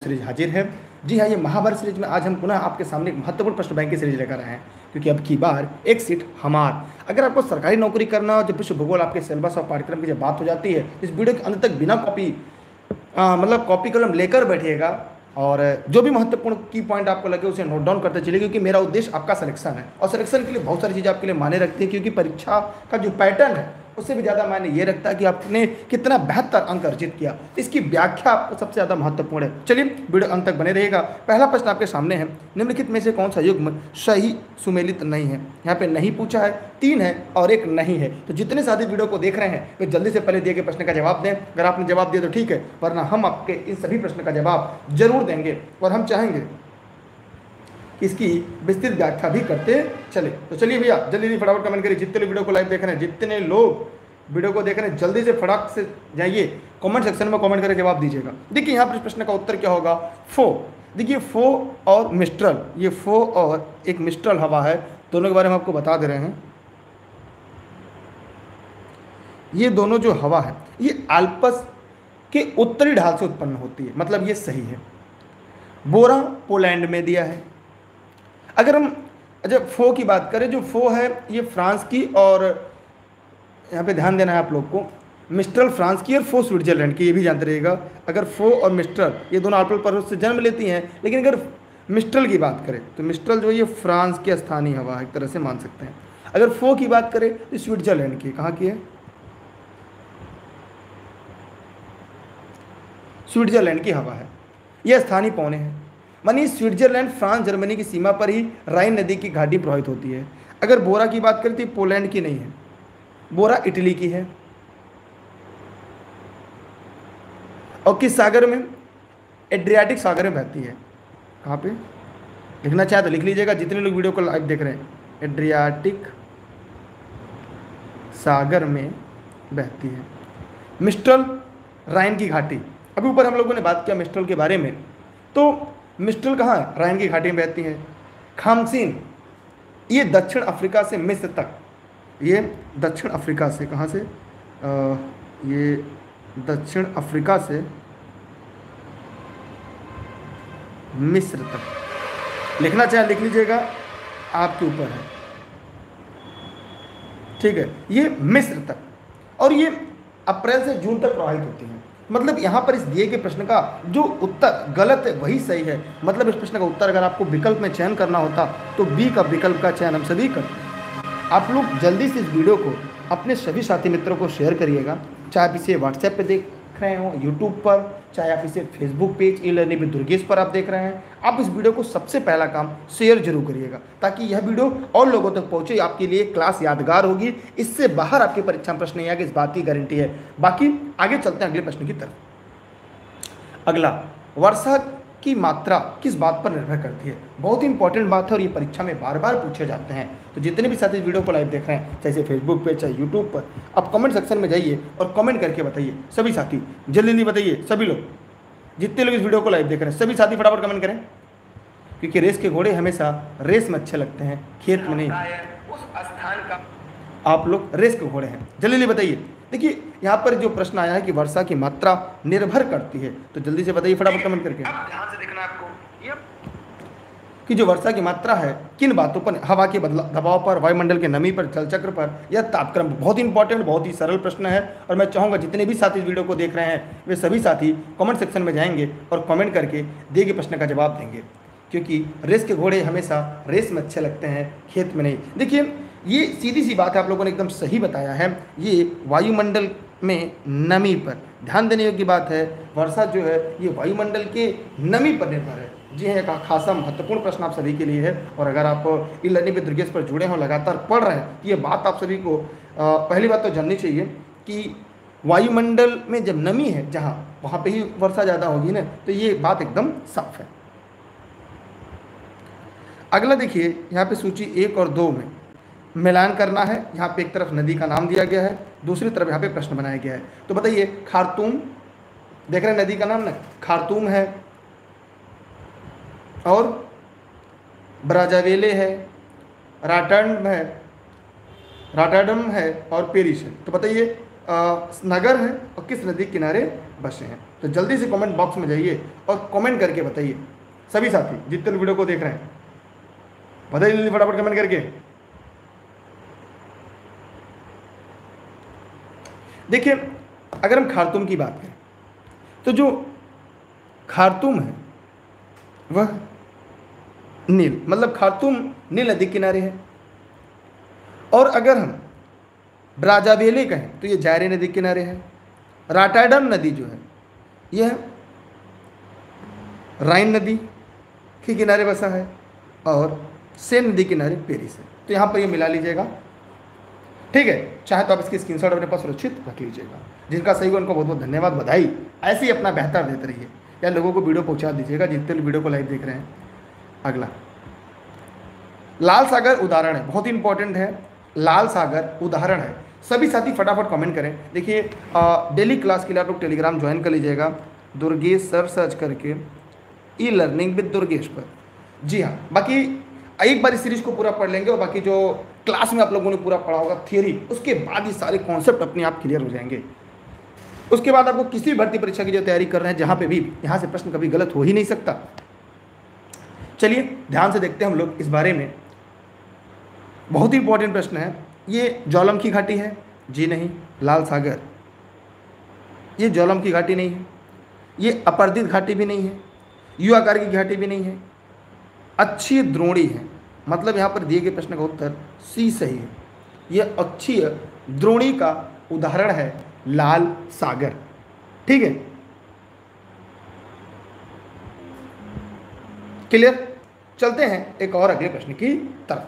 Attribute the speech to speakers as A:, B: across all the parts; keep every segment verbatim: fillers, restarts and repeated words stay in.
A: Series हाजिर है। जी हाँ, ये महाभारत सीरीज में आज हम पुनः आपके सामने एक महत्वपूर्ण प्रश्न बैंक की सीरीज लेकर आए हैं, क्योंकि अब की बार एक सीट हमार। अगर आपको सरकारी नौकरी करना हो, जब विश्व भूगोल आपके सिलेबस और पाठ्यक्रम की जब बात हो जाती है, इस वीडियो के अंत तक बिना कॉपी मतलब कॉपी कलम लेकर बैठिएगा और जो भी महत्वपूर्ण की पॉइंट आपको लगे उसे नोट डाउन करते चलिए, क्योंकि मेरा उद्देश्य आपका सिलेक्शन है और सिलेक्शन के लिए बहुत सारी चीज़ें आपके लिए मायने रखती है, क्योंकि परीक्षा का जो पैटर्न है उससे भी ज़्यादा मायने ये रखता है कि आपने कितना बेहतर अंक अर्जित किया। इसकी व्याख्या आपको सबसे ज़्यादा महत्वपूर्ण है। चलिए वीडियो अंत तक बने रहेगा। पहला प्रश्न आपके सामने है, निम्नलिखित में से कौन सा युग्म सही सुमेलित नहीं है। यहाँ पे नहीं पूछा है, तीन है और एक नहीं है। तो जितने साथी वीडियो को देख रहे हैं वे जल्दी से पहले दिए गए प्रश्न का जवाब दें। अगर आपने जवाब दिया तो ठीक है, वरना हम आपके इन सभी प्रश्न का जवाब जरूर देंगे और हम चाहेंगे कि इसकी विस्तृत व्याख्या भी करते चले। तो चलिए भैया जल्दी जल्दी फटाफट कमेंट करिए। जितने लोग वीडियो को लाइव देख रहे हैं, जितने लोग वीडियो को देख रहे हैं, जल्दी से फटाक से जाइए कमेंट सेक्शन में कमेंट करके जवाब दीजिएगा। देखिए यहाँ पर प्रश्न का उत्तर क्या होगा, फो। देखिए फो और मिस्ट्रल, ये फो और एक मिस्ट्रल हवा है, दोनों के बारे में आपको बता दे रहे हैं। ये दोनों जो हवा है ये अल्पस के उत्तरी ढाल से उत्पन्न होती है, मतलब ये सही है। बोरा पोलैंड में दिया है। अगर हम जब फो की बात करें, जो फो है ये फ्रांस की, और यहाँ पे ध्यान देना है आप लोग को, मिस्ट्रल फ्रांस की और फो स्विट्जरलैंड की, ये भी जानते रहिएगा। अगर फो और मिस्ट्रल ये दोनों आल्प्स पर्वत से जन्म लेती हैं, लेकिन अगर मिस्ट्रल की बात करें तो मिस्ट्रल जो है ये फ्रांस की स्थानीय हवा है, एक तरह से मान सकते हैं। अगर फो की बात करें तो स्विट्जरलैंड की, कहाँ की है, स्विट्जरलैंड की हवा है, यह स्थानीय पौने हैं। मानिए स्विट्जरलैंड फ्रांस जर्मनी की सीमा पर ही राइन नदी की घाटी प्रभावित होती है। अगर बोरा की बात करें तो पोलैंड की नहीं है, बोरा इटली की है। और किस सागर में, एड्रियाटिक सागर में बहती है। कहाँ पे लिखना चाहे तो लिख लीजिएगा, जितने लोग वीडियो को लाइव देख रहे हैं, एड्रियाटिक सागर में बहती है। मिस्ट्रल राइन की घाटी, अभी ऊपर हम लोगों ने बात किया मिस्ट्रल के बारे में, तो मिस्ट्रल कहाँ है, राइन की घाटी में बहती है। खामसीन ये दक्षिण अफ्रीका से मिस्र तक, ये दक्षिण अफ्रीका से, कहाँ से, आ, ये दक्षिण अफ्रीका से मिस्र तक, लिखना चाहे लिख लीजिएगा, आपके ऊपर है, ठीक है। ये मिस्र तक, और ये अप्रैल से जून तक प्रभावित होती हैं। मतलब यहाँ पर इस दिए गए प्रश्न का जो उत्तर गलत है वही सही है। मतलब इस प्रश्न का उत्तर अगर आपको विकल्प में चयन करना होता तो बी का विकल्प का चयन हम सभी करते हैं। आप लोग जल्दी से इस वीडियो को अपने सभी साथी मित्रों को शेयर करिएगा, चाहे आप इसे व्हाट्सएप पे देख रहे हो, यूट्यूब पर, चाहे आप इसे Facebook page e learning with Durgesh पर आप देख रहे हैं। आप इस वीडियो को सबसे पहला काम शेयर जरूर करिएगा, ताकि यह वीडियो और लोगों तक पहुंचे, आपके लिए क्लास यादगार होगी। इससे बाहर आपकी परीक्षा में प्रश्न नहीं आएगा, इस बात की गारंटी है। बाकी आगे चलते हैं अगले प्रश्न की तरफ। अगला, वर्षा की मात्रा किस बात पर निर्भर करती है। बहुत ही इंपॉर्टेंट बात है और ये परीक्षा में बार बार पूछे जाते हैं। तो जितने भी साथी वीडियो को लाइव देख रहे हैं, चाहे फेसबुक पे चाहे यूट्यूब पर, आप कमेंट सेक्शन में जाइए और कमेंट करके बताइए। सभी साथी जल्दी जल्दी बताइए, सभी लोग जितने लोग इस वीडियो को लाइव देख रहे हैं सभी साथी फटाफट कमेंट करें, क्योंकि रेस के घोड़े हमेशा रेस में अच्छे लगते हैं, खेत में नहीं। उस स्थान का आप लोग रेस के घोड़े हैं, जल्दी जल्दी बताइए। देखिए यहाँ पर जो प्रश्न आया है कि वर्षा की मात्रा निर्भर करती है, तो जल्दी से बताइए फटाफट कमेंट करके। अब ध्यान से देखना आपको कि जो वर्षा की मात्रा है किन बातों पर, हवा के बदलाव दबाव पर, वायुमंडल के नमी पर, जलचक्र पर, या तापक्रम। बहुत इंपॉर्टेंट, बहुत ही सरल प्रश्न है और मैं चाहूँगा जितने भी साथी इस वीडियो को देख रहे हैं वे सभी साथी कमेंट सेक्शन में जाएंगे और कमेंट करके दिए गए प्रश्न का जवाब देंगे, क्योंकि रेस के घोड़े हमेशा रेस में अच्छे लगते हैं, खेत में नहीं। देखिए ये सीधी सी बात है, आप लोगों ने एकदम सही बताया है। ये वायुमंडल में नमी पर ध्यान देने योग्य बात है। वर्षा जो है ये वायुमंडल के नमी पर निर्भर है। जी हाँ, एक खासा महत्वपूर्ण प्रश्न आप सभी के लिए है, और अगर आप ई लर्निंग विद दुर्गेश पर जुड़े हों, लगातार पढ़ रहे हैं, तो ये बात आप सभी को पहली बात तो जाननी चाहिए कि वायुमंडल में जब नमी है जहाँ, वहाँ पे ही वर्षा ज़्यादा होगी ना, तो ये बात एकदम साफ है। अगला देखिए, यहाँ पे सूची एक और दो में मिलान करना है। यहाँ पे एक तरफ नदी का नाम दिया गया है, दूसरी तरफ यहाँ पे प्रश्न बनाया गया है। तो बताइए, खार्तूम देख रहे हैं नदी का नाम ना, खार्तूम है और ब्राज़ाविले है, राटर्न है, राटरडम है और पेरिस है। तो बताइए नगर है और किस नदी के किनारे बसे हैं। तो जल्दी से कमेंट बॉक्स में जाइए और कमेंट करके बताइए। सभी साथी जितने लोग वीडियो को देख रहे हैं बताइए जल्दी फटाफट कमेंट करके। देखिए अगर हम खार्तूम की बात करें तो जो खार्तूम है वह नील मतलब खार्तूम नील नदी किनारे है। और अगर हम ब्राज़ाविले कहें तो ये जायरे नदी किनारे है। रॉटरडैम नदी जो है यह राइन नदी के किनारे बसा है और सेन नदी किनारे पेरिस है। तो यहाँ पर ये मिला लीजिएगा, ठीक है। चाहे तो आप इसकी स्क्रीनशॉट अपने पास सुरक्षित रख लीजिएगा। जिनका सही हो उनको बहुत बहुत धन्यवाद, बधाई। ऐसे ही अपना बेहतर देते रहिए या लोगों को वीडियो पहुंचा दीजिएगा जितने लोग वीडियो को लाइव देख रहे हैं। अगला लाल सागर उदाहरण है, बहुत ही इंपॉर्टेंट है। लाल सागर उदाहरण है, सभी साथी फटाफट कमेंट करें। देखिए डेली क्लास के लिए आप लोग टेलीग्राम ज्वाइन कर लीजिएगा, दुर्गेश सर सर्च करके ई लर्निंग विद दुर्गेश पर। जी हाँ, बाकी एक बार इस सीरीज को पूरा पढ़ लेंगे और बाकी जो क्लास में आप लोगों ने पूरा पढ़ा होगा थियरी, उसके बाद ये सारे कॉन्सेप्ट अपने आप क्लियर हो जाएंगे। उसके बाद आपको किसी भी भर्ती परीक्षा की जो तैयारी कर रहे हैं जहाँ पे भी, यहाँ से प्रश्न कभी गलत हो ही नहीं सकता। चलिए ध्यान से देखते हैं हम लोग इस बारे में। बहुत ही इंपॉर्टेंट प्रश्न है। ये ज्वालामुखी घाटी है? जी नहीं। लाल सागर ये ज्वालामुखी घाटी नहीं है। ये अपरदित घाटी भी नहीं है। यू आकार की घाटी भी नहीं है। अच्छी द्रोणी है, मतलब यहाँ पर दिए गए प्रश्न का उत्तर सी सही है। यह अच्छी द्रोणी का उदाहरण है लाल सागर, ठीक है। क्लियर? चलते हैं एक और अगले प्रश्न की तरफ।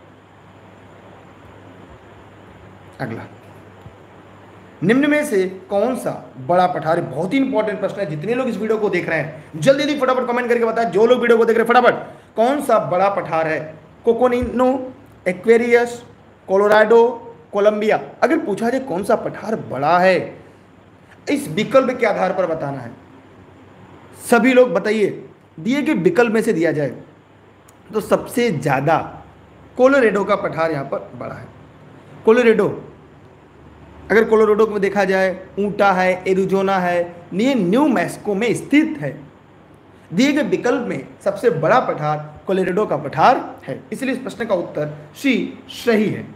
A: अगला, निम्न में से कौन सा बड़ा पठार, बहुत ही इंपॉर्टेंट प्रश्न है। जितने लोग इस वीडियो को देख रहे हैं जल्दी जल्दी फटाफट कमेंट करके बताएं। जो लोग वीडियो को देख रहे हैं फटाफट, कौन सा बड़ा पठार है? Coconino, Aquarius, Colorado, Columbia. अगर पूछा जाए कौन सा पठार बड़ा है, इस विकल्प के आधार पर बताना है। सभी लोग बताइए, दिए गए विकल्प में से दिया जाए तो सबसे ज्यादा कोलोराडो का पठार यहां पर बड़ा है। कोलोराडो, अगर कोलोराडो में देखा जाए ऊटा है, एरिजोना है, ये न्यू मैक्सिको में स्थित है। दिए गए विकल्प में सबसे बड़ा पठार कोलोराडो का पठार है, इसलिए इस प्रश्न का उत्तर सी सही है।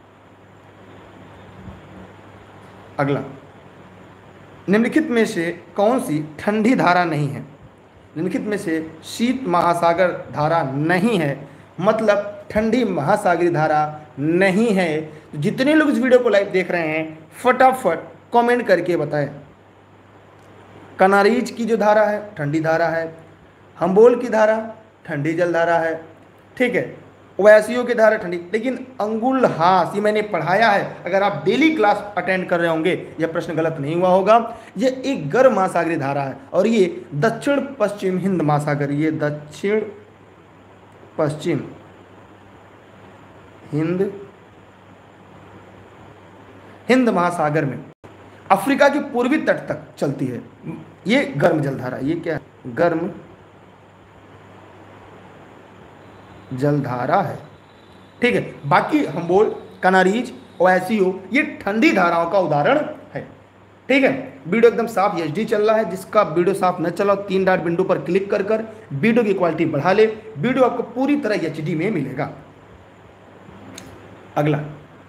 A: अगला, निम्नलिखित में से कौन सी ठंडी धारा नहीं है? निम्नलिखित में से शीत महासागर धारा नहीं है, मतलब ठंडी महासागरीय धारा नहीं है। जितने लोग इस वीडियो को लाइव देख रहे हैं फटाफट कमेंट करके बताएं। कनारीज की जो धारा है ठंडी धारा है, हम्बोल की धारा ठंडी जल धारा है, ठीक है। ओवैसियो की धारा ठंडी, लेकिन अंगुलहास ये मैंने पढ़ाया है, अगर आप डेली क्लास अटेंड कर रहे होंगे यह प्रश्न गलत नहीं हुआ होगा। यह एक गर्म महासागरीय धारा है और ये दक्षिण पश्चिम हिंद महासागर, ये दक्षिण पश्चिम हिंद हिंद महासागर में अफ्रीका के पूर्वी तट तक चलती है। ये गर्म जलधारा, ये क्या है? गर्म जलधारा है, ठीक है। बाकी हम्बोल, कनारीज, ओवैसियो ये ठंडी धाराओं का उदाहरण है, ठीक है। वीडियो एकदम साफ एच डी चल रहा है। जिसका वीडियो साफ न चला तीन डॉट विंडो पर क्लिक कर कर वीडियो की क्वालिटी बढ़ा ले, वीडियो आपको पूरी तरह एच डी में मिलेगा। अगला,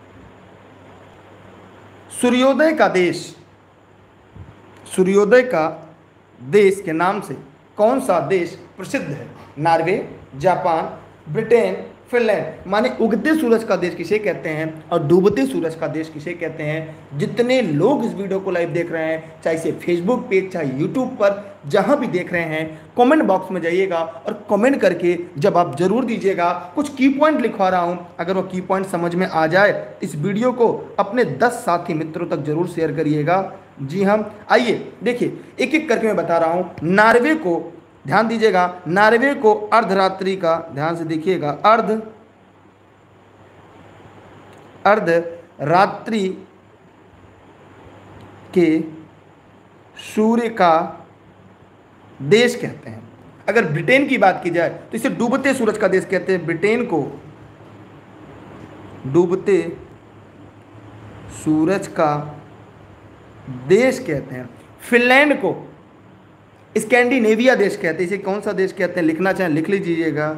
A: सूर्योदय का देश, सूर्योदय का देश के नाम से कौन सा देश प्रसिद्ध है? Norway, Japan, Britain, Finland. माने उगते सूरज का देश किसे कहते हैं और डूबते सूरज का देश किसे कहते हैं? जितने लोग इस वीडियो को लाइव देख रहे हैं, चाहे इसे फेसबुक पेज, चाहे यूट्यूब पर, जहां भी देख रहे हैं, कमेंट बॉक्स में जाइएगा और कमेंट करके जब आप जरूर दीजिएगा। कुछ की पॉइंट लिखवा रहा हूं, अगर वो की पॉइंट समझ में आ जाए इस वीडियो को अपने दस साथी मित्रों तक जरूर शेयर करिएगा। जी हाँ, आइए देखिए एक एक करके मैं बता रहा हूं। नॉर्वे को ध्यान दीजिएगा, नॉर्वे को अर्धरात्रि का, ध्यान से देखिएगा, अर्ध अर्धरात्रि के सूर्य का देश कहते हैं। अगर ब्रिटेन की बात की जाए तो इसे डूबते सूरज का देश कहते हैं। ब्रिटेन को डूबते सूरज का देश कहते हैं। फिनलैंड को स्कैंडिनेविया देश कहते हैं। इसे कौन सा देश कहते हैं, लिखना चाहें लिख लीजिएगा,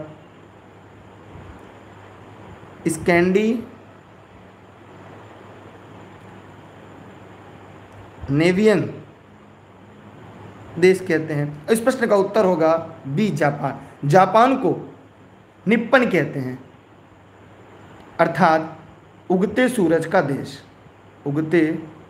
A: स्कैंडी नेवियन देश कहते हैं। इस प्रश्न का उत्तर होगा बी, जापान। जापान को निप्पन कहते हैं, अर्थात उगते सूरज का देश, उगते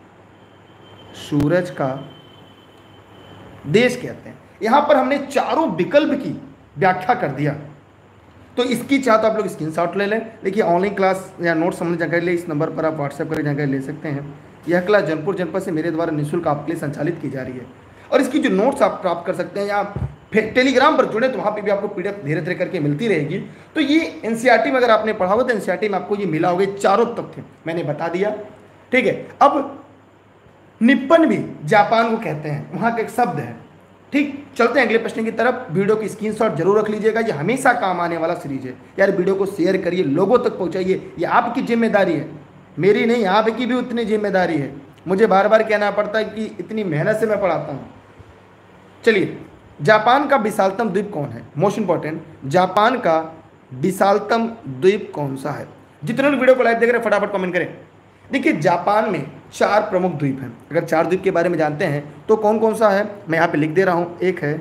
A: सूरज का देश कहते हैं। यहां पर हमने चारों विकल्प की व्याख्या कर दिया। तो इसकी चाह तो आप लोग स्क्रीनशॉट ले लें। देखिए, ऑनलाइन क्लास या नोट संबंधी जानकारी ले, इस नंबर पर आप व्हाट्सएप करके जानकारी ले सकते हैं। यह क्लास जौनपुर जनपद से मेरे द्वारा निःशुल्क आपके लिए संचालित की जा रही है, और इसकी जो नोट्स आप प्राप्त कर सकते हैं, या फिर टेलीग्राम पर जुड़े तो वहाँ पे भी आपको पीडीएफ धीरे धीरे करके मिलती रहेगी। तो ये एनसीईआरटी में अगर आपने पढ़ा हुआ तो एनसीईआरटी में आपको ये मिला होगा, चारों तथ्य मैंने बता दिया। ठीक है, अब निप्पन भी जापान को कहते हैं, वहाँ का एक शब्द है। ठीक, चलते हैं अगले प्रश्न की तरफ। वीडियो की स्क्रीनशॉट जरूर रख लीजिएगा, ये हमेशा काम आने वाला सीरीज है। यार वीडियो को शेयर करिए, लोगों तक पहुँचाइए, ये आपकी जिम्मेदारी है, मेरी नहीं, आपकी भी उतनी जिम्मेदारी है। मुझे बार बार कहना पड़ता है कि इतनी मेहनत से मैं पढ़ाता हूँ। चलिए, जापान का विशालतम द्वीप कौन है? मोस्ट इंपॉर्टेंट, जापान का विशालतम द्वीप कौन सा है? जितने लोग वीडियो को लाइव देख रहे हैं फटाफट कमेंट करें। देखिए, जापान में चार प्रमुख द्वीप हैं। अगर चार द्वीप के बारे में जानते हैं तो कौन कौन सा है, मैं यहाँ पे लिख दे रहा हूँ। एक है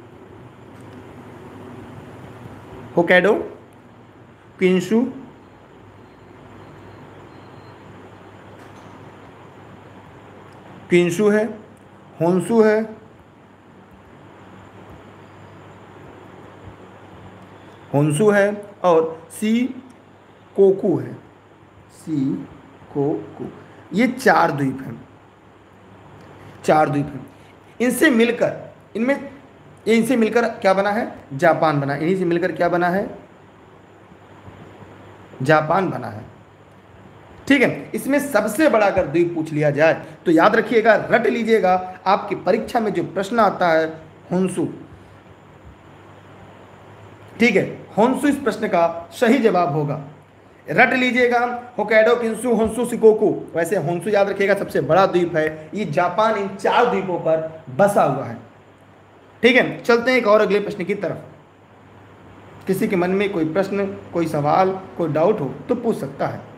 A: होक्काइडो, किन्शु, किन्शु है, होन्शु है, होन्शु है, और सी कोकू है, सी कोकू। ये चार द्वीप हैं, चार द्वीप हैं। इनसे मिलकर, इनमें इनसे मिलकर क्या बना है? जापान बना। इन्हीं से मिलकर क्या बना है? जापान बना है। ठीक है, इसमें सबसे बड़ा अगर द्वीप पूछ लिया जाए तो याद रखिएगा, रट लीजिएगा, आपकी परीक्षा में जो प्रश्न आता है होन्शु। ठीक है, होन्शु इस प्रश्न का सही जवाब होगा, रट लीजिएगा। Hokkaido, Kyushu, Honshu, Shikoku. वैसे होन्शु याद रखिएगा सबसे बड़ा द्वीप है, ये जापान इन चार द्वीपों पर बसा हुआ है। ठीक है, चलते हैं एक और अगले प्रश्न की तरफ। किसी के मन में कोई प्रश्न, कोई सवाल, कोई डाउट हो तो पूछ सकता है।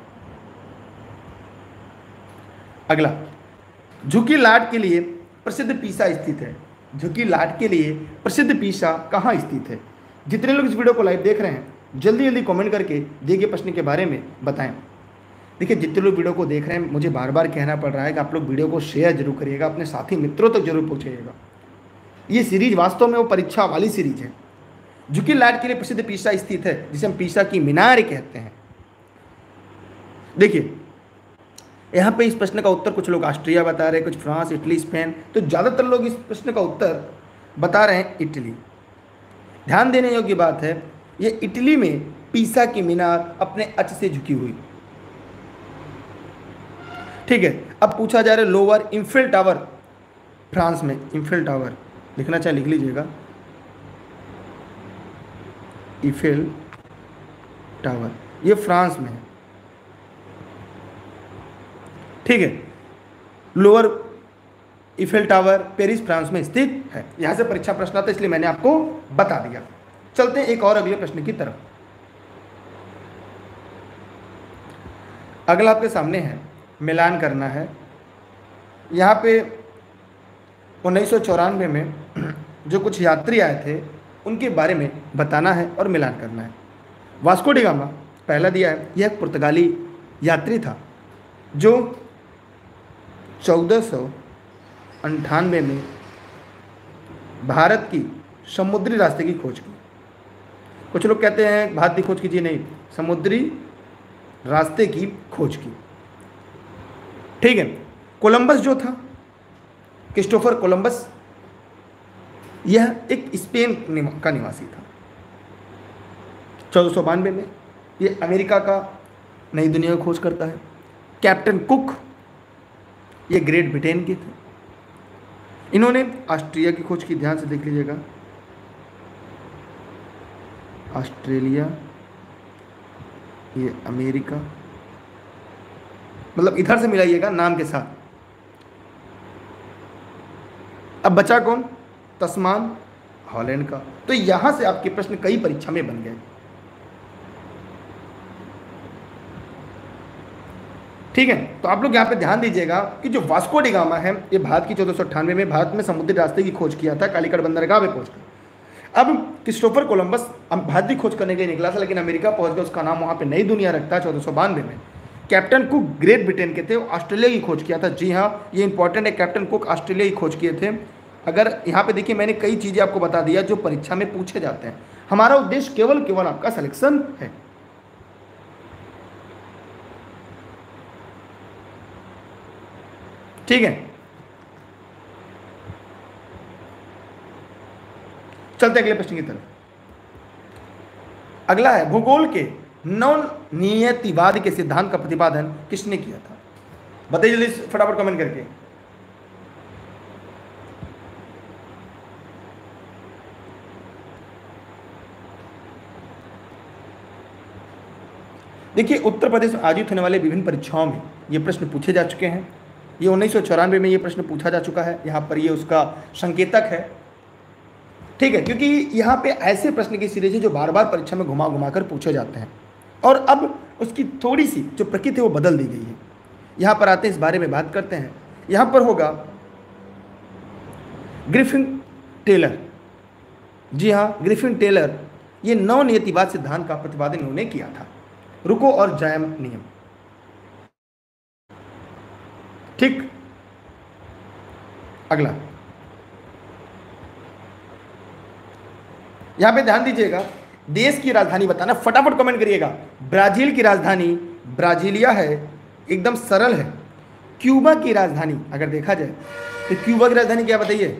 A: अगला, झुकी लाट के लिए प्रसिद्ध पीसा स्थित है। झुकी लाट के लिए प्रसिद्ध पीसा कहाँ स्थित है? जितने लोग इस वीडियो को लाइव देख रहे हैं जल्दी जल्दी कमेंट करके दिए गए प्रश्न के बारे में बताएं। देखिए, जितने लोग वीडियो को देख रहे हैं, मुझे बार बार कहना पड़ रहा है कि आप लोग वीडियो को शेयर जरूर करिएगा, अपने साथी मित्रों तक जरूर पहुँचाइएगा। ये सीरीज वास्तव में वो परीक्षा वाली सीरीज है। झुकी लाट के लिए प्रसिद्ध पीसा स्थित है, जिसे हम पीसा की मीनार कहते हैं। देखिए, यहाँ पे इस प्रश्न का उत्तर कुछ लोग ऑस्ट्रिया बता रहे हैं, कुछ फ्रांस, इटली, स्पेन। तो ज़्यादातर लोग इस प्रश्न का उत्तर बता रहे हैं इटली। ध्यान देने योग्य बात है, ये इटली में पीसा की मीनार अपने अक्ष से झुकी हुई। ठीक है, अब पूछा जा रहा है लोअर इम्फिल टावर, फ्रांस में। इम्फिल टावर लिखना चाहे लिख लीजिएगा, इफिल टावर, ये फ्रांस में है। ठीक है, lower Eiffel tower Paris France में स्थित है। यहां से परीक्षा प्रश्न आता है, इसलिए मैंने आपको बता दिया। चलते हैं एक और अगले प्रश्न की तरफ। अगला आपके सामने है, मिलान करना है। यहाँ पे उन्नीस सौ चौरानवे में जो कुछ यात्री आए थे उनके बारे में बताना है और मिलान करना है। वास्को डी गामा पहला दिया है, यह एक पुर्तगाली यात्री था जो चौदह सौ अंठानवे में भारत की समुद्री रास्ते की खोज की। कुछ लोग कहते हैं भारत की खोज कीजिए, नहीं, समुद्री रास्ते की खोज की। ठीक है, कोलंबस जो था, क्रिस्टोफर कोलंबस, यह एक स्पेन का निवासी था। चौदह सौ बानवे में ये अमेरिका का नई दुनिया की खोज करता है। कैप्टन कुक, ये ग्रेट ब्रिटेन के थे, इन्होंने ऑस्ट्रिया की खोज की। ध्यान से देख लीजिएगा, ऑस्ट्रेलिया, ये अमेरिका, मतलब इधर से मिलाइएगा नाम के साथ। अब बचा कौन? तस्मान हॉलैंड का। तो यहां से आपके प्रश्न कई परीक्षा में बन गए। ठीक है, तो आप लोग यहाँ पे ध्यान दीजिएगा कि जो वास्को डी गामा है, ये भारत की चौदह सौ अट्ठानवे में भारत में समुद्री रास्ते की खोज किया था, कालीकट बंदरगाह में पहुंचकर। अब क्रिस्टोफर कोलंबस भारत की खोज करने के लिए निकला था, लेकिन अमेरिका पहुंच गया। उसका नाम वहाँ पे नई दुनिया रखता है चौदह सौ बानवे में। कैप्टन कुक ग्रेट ब्रिटेन के थे, ऑस्ट्रेलिया की खोज किया था। जी हाँ, ये इंपॉर्टेंट है, कैप्टन कुक ऑस्ट्रेलिया की खोज किए थे। अगर यहाँ पे देखिए, मैंने कई चीज़ें आपको बता दिया जो परीक्षा में पूछे जाते हैं। हमारा उद्देश्य केवल केवल आपका सिलेक्शन है। ठीक है, चलते अगले प्रश्न की तरफ। अगला है, भूगोल के नवनियतिवाद के सिद्धांत का प्रतिपादन किसने किया था? बताइए जल्दी फटाफट कमेंट करके। देखिए, उत्तर प्रदेश में आयोजित होने वाले विभिन्न परीक्षाओं में ये प्रश्न पूछे जा चुके हैं। ये उन्नीस सौ चौरानवे में ये प्रश्न पूछा जा चुका है। यहाँ पर ये उसका संकेतक है। ठीक है, क्योंकि यहाँ पे ऐसे प्रश्न की सीरीज है जो बार बार परीक्षा में घुमा घुमा कर पूछे जाते हैं, और अब उसकी थोड़ी सी जो प्रकृति है वो बदल दी गई है। यहाँ पर आते हैं, इस बारे में बात करते हैं। यहाँ पर होगा ग्रिफिन टेलर। जी हाँ, ग्रिफिन टेलर, ये नवनियतिवाद सिद्धांत का प्रतिपादन इन्होंने किया था। रुको और जायम नियम। ठीक, अगला यहां पे ध्यान दीजिएगा, देश की राजधानी बताना, फटाफट कमेंट करिएगा। ब्राजील की राजधानी ब्राजीलिया है, एकदम सरल है। क्यूबा की राजधानी अगर देखा जाए तो क्यूबा की राजधानी क्या, बताइए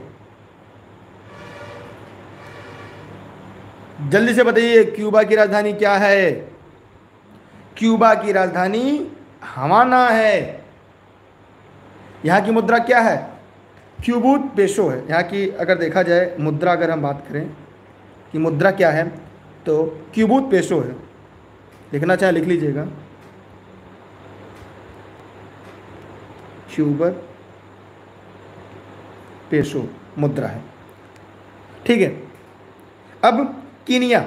A: जल्दी से बताइए, क्यूबा की राजधानी क्या है? क्यूबा की राजधानी हवाना है। यहाँ की मुद्रा क्या है? क्यूबूत पेशो है। यहाँ की अगर देखा जाए मुद्रा, अगर हम बात करें कि मुद्रा क्या है, तो क्यूबूत पेशो है। लिखना चाहे लिख लीजिएगा, क्यूबर पेशो मुद्रा है। ठीक है, अब कीनिया,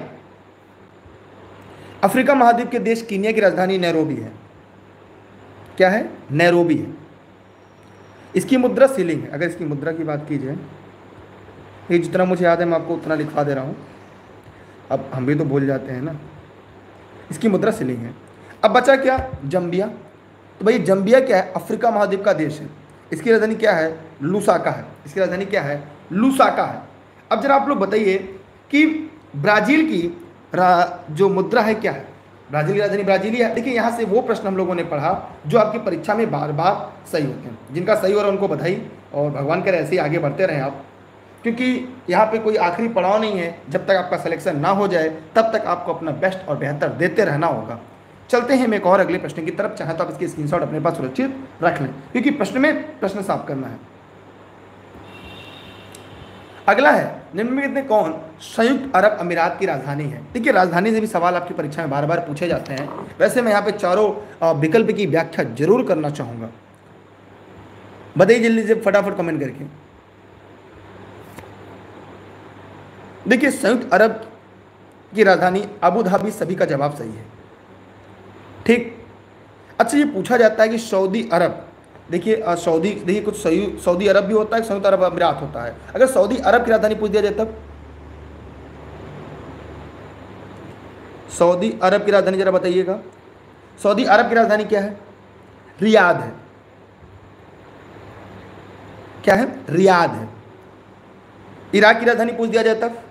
A: अफ्रीका महाद्वीप के देश कीनिया की राजधानी नैरोबी है। क्या है? नैरोबी है। इसकी मुद्रा सिलिंग है। अगर इसकी मुद्रा की बात की जाए, ये जितना मुझे याद है मैं आपको उतना लिखवा दे रहा हूँ, अब हम भी तो भूल जाते हैं ना। इसकी मुद्रा सिलिंग है। अब बचा क्या? जम्बिया। तो भाई जम्बिया क्या है? अफ्रीका महाद्वीप का देश है। इसकी राजधानी क्या है? लुसाका है। इसकी राजधानी क्या है? लुसाका है। अब जरा आप लोग बताइए कि ब्राज़ील की जो मुद्रा है क्या है? ब्राज़ील की राजधानी ब्राज़ीलिया है। देखिए, यहाँ से वो प्रश्न हम लोगों ने पढ़ा जो आपकी परीक्षा में बार बार सही होते हैं। जिनका सही हो रहा है उनको बधाई, और भगवान करे ऐसे ही आगे बढ़ते रहें आप, क्योंकि यहाँ पे कोई आखिरी पड़ाव नहीं है। जब तक आपका सिलेक्शन ना हो जाए तब तक आपको अपना बेस्ट और बेहतर देते रहना होगा। चलते हैं हम एक और अगले प्रश्न की तरफ। चाहे तो आप इसकी स्क्रीनशॉट अपने पास सुरक्षित रख लें, क्योंकि प्रश्न में प्रश्न साफ करना है। अगला है, निम्नलिखित में कौन संयुक्त अरब अमीरात की राजधानी है? देखिए, राजधानी से भी सवाल आपकी परीक्षा में बार बार पूछे जाते हैं। वैसे मैं यहाँ पे चारों विकल्प की व्याख्या जरूर करना चाहूँगा। बताइए जल्दी से फटाफट कमेंट करके। देखिए, संयुक्त अरब की राजधानी अबू धाबी, सभी का जवाब सही है। ठीक। अच्छा, ये पूछा जाता है कि सऊदी अरब, देखिए सऊदी, देखिए कुछ सऊदी अरब भी होता है, संयुक्त अरब अमीरात होता है। अगर सऊदी अरब की राजधानी पूछ दिया जाए तब? सऊदी अरब की राजधानी जरा बताइएगा। सऊदी अरब की राजधानी क्या है? रियाद है। क्या है? रियाद है। इराक की राजधानी पूछ दिया जाए तब?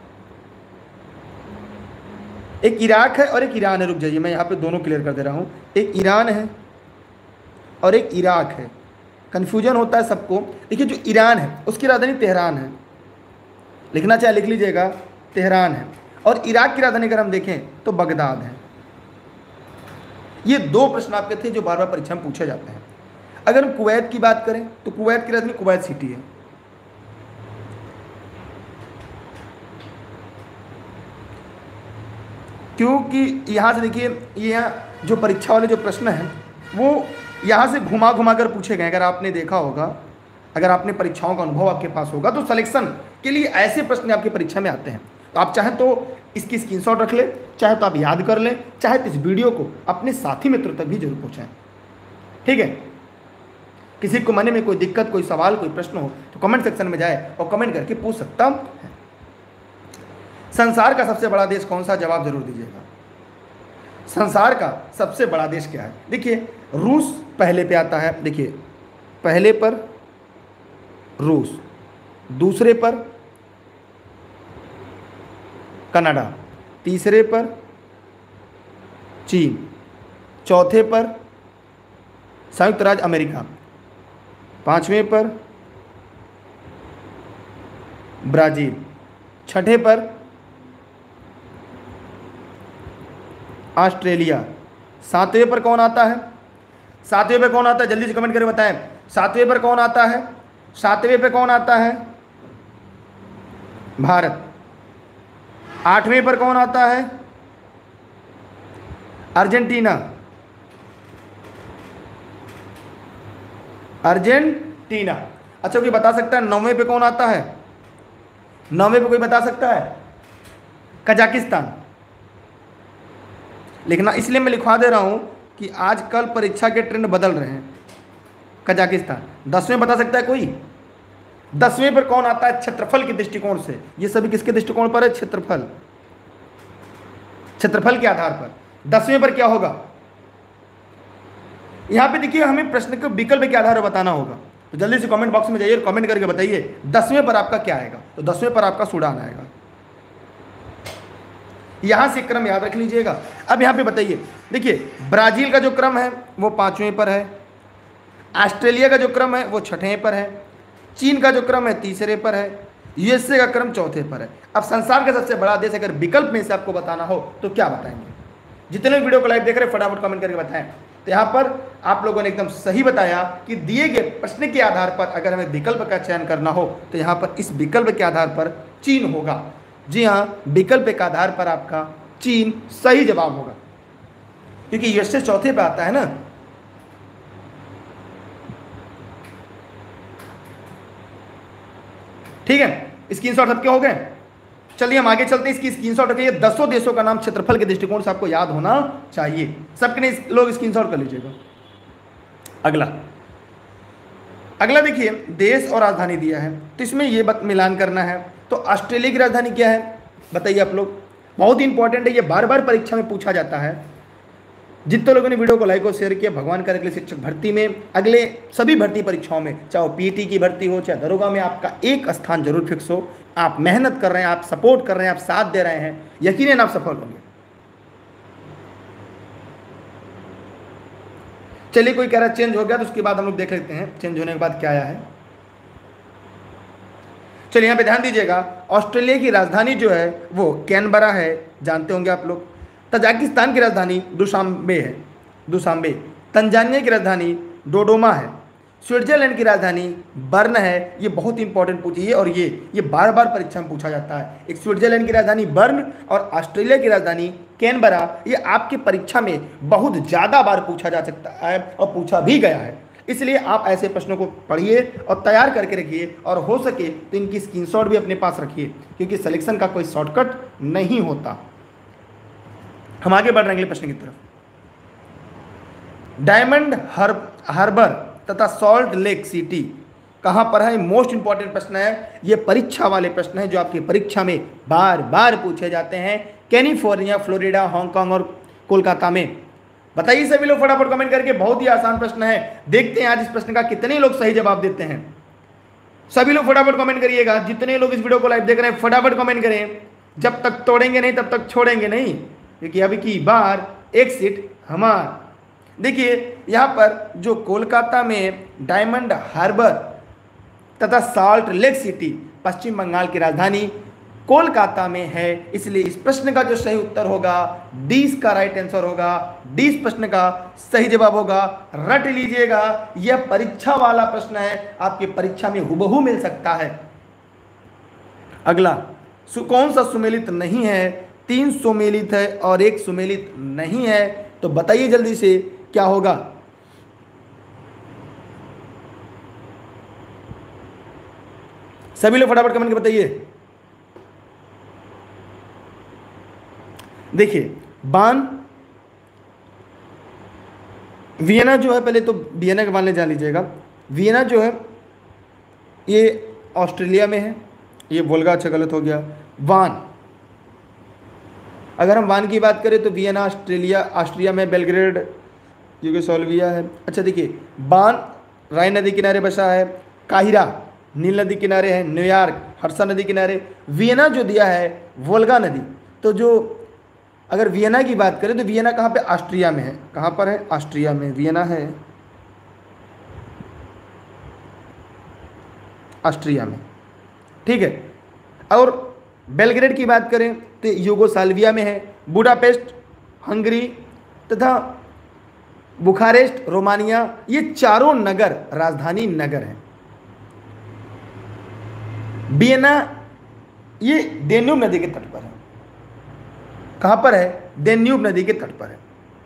A: एक इराक है और एक ईरान है। रुक जाइए, मैं यहाँ पे दोनों क्लियर कर दे रहा हूँ। एक ईरान है और एक इराक है। कन्फ्यूजन होता है सबको। देखिए, जो ईरान है उसकी राजधानी तेहरान है। लिखना चाहे लिख लीजिएगा, तेहरान है। और इराक की राजधानी अगर हम देखें तो बगदाद है। ये दो प्रश्न आपके थे जो बार बार परीक्षा में पूछे जाते हैं। अगर हम कुवैत की बात करें तो कुवैत की राजधानी कुवैत सिटी है। क्योंकि यहाँ से देखिए, ये यहाँ जो परीक्षा वाले जो प्रश्न हैं वो यहाँ से घुमा घुमा कर पूछे गए। अगर आपने देखा होगा अगर आपने परीक्षाओं का अनुभव आपके पास होगा तो सिलेक्शन के लिए ऐसे प्रश्न आपकी परीक्षा में आते हैं। तो आप चाहे तो इसकी स्क्रीनशॉट रख ले, चाहे तो आप याद कर लें, चाहे तो इस वीडियो को अपने साथी मित्रों तक भी जरूर पहुँचाएं। ठीक है, किसी को मन में कोई दिक्कत, कोई सवाल, कोई प्रश्न हो तो कमेंट सेक्शन में जाए और कमेंट करके पूछ सकता है। संसार का सबसे बड़ा देश कौन सा, जवाब जरूर दीजिएगा। संसार का सबसे बड़ा देश क्या है? देखिए, रूस पहले पे आता है। देखिए, पहले पर रूस, दूसरे पर कनाडा, तीसरे पर चीन, चौथे पर संयुक्त राज्य अमेरिका, पांचवें पर ब्राजील, छठे पर ऑस्ट्रेलिया, सातवें पर कौन आता है? सातवें पर कौन आता है? जल्दी से कमेंट करके बताएं। सातवें पर कौन आता है? सातवें पर कौन आता है? भारत। आठवें पर कौन आता है? अर्जेंटीना। अर्जेंटीना। अच्छा, कोई बता सकता है नौवें पे कौन आता है? नौवें पे कोई बता सकता है? कजाकिस्तान। लिखना इसलिए मैं लिखवा दे रहा हूं कि आजकल परीक्षा के ट्रेंड बदल रहे हैं। कजाकिस्तान। दसवें बता सकता है कोई? दसवें पर कौन आता है क्षेत्रफल के दृष्टिकोण से? ये सभी किसके दृष्टिकोण पर है? क्षेत्रफल। क्षेत्रफल के आधार पर दसवें पर क्या होगा? यहां पे देखिए, हमें प्रश्न के विकल्प के आधार पर बताना होगा। तो जल्दी से कमेंट बॉक्स में जाइए और कमेंट करके बताइए दसवें पर आपका क्या आएगा। तो दसवें पर आपका सूडान आएगा। यहां से क्रम याद रख लीजिएगा। अब यहां पे बताइए, देखिए, ब्राजील का जो क्रम है वो पांचवें पर है, ऑस्ट्रेलिया का जो क्रम है वो छठवें पर है, चीन का जो क्रम है तीसरे पर है, यूएसए का क्रम चौथे पर है। अब संसार का सबसे बड़ा देश अगर विकल्प में से आपको बताना हो तो क्या बताएंगे? जितने वीडियो को लाइव देख रहे हैं फटाफट कमेंट करके बताएं। तो यहाँ पर आप लोगों ने एकदम सही बताया कि दिए गए प्रश्न के आधार पर अगर हमें विकल्प का चयन करना हो तो यहाँ पर इस विकल्प के आधार पर चीन होगा। जी हाँ, विकल्प के आधार पर आपका चीन सही जवाब होगा, क्योंकि यूएसए चौथे पे आता है ना। ठीक है, स्क्रीनशॉट सबके हो गए। चलिए हम आगे चलते हैं। इसकी स्क्रीनशॉट रखिए। दसों देशों का नाम क्षेत्रफल के दृष्टिकोण से आपको याद होना चाहिए। सबके लोग स्क्रीनशॉट कर लीजिएगा। अगला अगला देखिए, देश और राजधानी दिया है, तो इसमें ये बात मिलान करना है। तो ऑस्ट्रेलिया की राजधानी क्या है बताइए आप लोग? बहुत ही इंपॉर्टेंट है, ये बार बार परीक्षा में पूछा जाता है। जितने लोगों ने वीडियो को लाइक और शेयर किया, भगवान करे अगले शिक्षक भर्ती में, अगले सभी भर्ती परीक्षाओं में, चाहे वो पीटी की भर्ती हो चाहे दरोगा में, आपका एक स्थान जरूर फिक्स हो। आप मेहनत कर रहे हैं, आप सपोर्ट कर रहे हैं, आप साथ दे रहे हैं, यकीनन आप सफल होंगे। चलिए, कोई कह रहा है चेंज हो गया, तो उसके बाद हम लोग देख लेते हैं चेंज होने के बाद क्या आया है। चलिए यहाँ पे ध्यान दीजिएगा, ऑस्ट्रेलिया की राजधानी जो है वो कैनबरा है, जानते होंगे आप लोग। तजाकिस्तान की राजधानी दुशांबे है, दुशांबे। तंजानिया की राजधानी डोडोमा है। स्विट्जरलैंड की राजधानी बर्न है। ये बहुत इंपॉर्टेंट पूछी है और ये ये बार बार परीक्षा में पूछा जाता है। एक स्विट्जरलैंड की राजधानी बर्न और ऑस्ट्रेलिया की राजधानी कैनबरा, ये आपकी परीक्षा में बहुत ज़्यादा बार पूछा जा सकता है और पूछा भी गया है। इसलिए आप ऐसे प्रश्नों को पढ़िए और तैयार करके रखिए, और हो सके तो इनकी स्क्रीनशॉट भी अपने पास रखिए, क्योंकि सिलेक्शन का कोई शॉर्टकट नहीं होता। हम आगे बढ़ रहे हैं अगले प्रश्न की तरफ। डायमंड हार्बर तथा सॉल्ट लेक सिटी कहाँ पर है? मोस्ट इंपॉर्टेंट प्रश्न है, ये परीक्षा वाले प्रश्न है जो आपकी परीक्षा में बार बार पूछे जाते हैं। कैलिफोर्निया, फ्लोरिडा, हांगकांग और कोलकाता में। बताइए सभी लोग फटाफट कमेंट करके। बहुत ही आसान प्रश्न है, देखते हैं आज इस प्रश्न का कितने लोग सही जवाब देते हैं। सभी लोग फटाफट कमेंट करिएगा। जितने लोग इस वीडियो को लाइव देख रहे हैं फटाफट कमेंट करें। जब तक तोड़ेंगे नहीं तब तक छोड़ेंगे नहीं, क्योंकि अभी की बार एक सीट हमार। देखिए यहाँ पर जो कोलकाता में डायमंड हार्बर तथा Salt Lake City Paschim Bengal की राजधानी कोलकाता में है, इसलिए इस प्रश्न का जो सही उत्तर होगा डी का राइट आंसर होगा। डी इस प्रश्न का सही जवाब होगा। रट लीजिएगा, यह परीक्षा वाला प्रश्न है, आपकी परीक्षा में हुबहू मिल सकता है। अगला, कौन सा सुमेलित नहीं है? तीन सुमेलित है और एक सुमेलित नहीं है, तो बताइए जल्दी से क्या होगा? सभी लोग फटाफट कमेंट के बताइए। देखिए बान वियना जो है, पहले तो वियना के बारे में जान लीजिएगा। वियना जो है ये ऑस्ट्रेलिया में है, ये वोल्गा अच्छा गलत हो गया। वान, अगर हम वान की बात करें तो वियना ऑस्ट्रेलिया ऑस्ट्रिया में, बेलग्रेड यूगोस्लाविया है। अच्छा देखिए बान राइन नदी किनारे बसा है, काहिरा नील नदी किनारे है, न्यूयॉर्क हर्सा नदी किनारे, वियना जो दिया है वोल्गा नदी। तो जो अगर वियना की बात करें तो वियना कहाँ पे, ऑस्ट्रिया में है। कहाँ पर है, ऑस्ट्रिया में वियना है, ऑस्ट्रिया में, ठीक है। और बेलग्रेड की बात करें तो यूगोस्लाविया में है, बुडापेस्ट हंगरी तथा बुखारेस्ट रोमानिया, ये चारों नगर राजधानी नगर हैं। वियना ये डेन्यूब नदी के तट पर है। कहां पर है, डेन्यूब नदी के तट पर है।